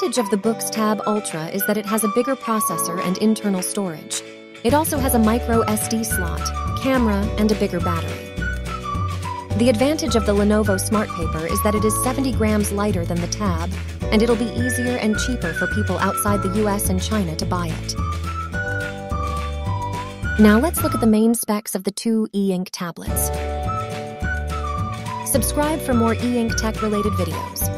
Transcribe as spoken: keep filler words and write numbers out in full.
advantage of the Boox Tab Ultra is that it has a bigger processor and internal storage. It also has a micro S D slot, camera, and a bigger battery. The advantage of the Lenovo Smart Paper is that it is seventy grams lighter than the Tab, and it'll be easier and cheaper for people outside the U S and China to buy it. Now let's look at the main specs of the two e-ink tablets. Subscribe for more e-ink tech-related videos.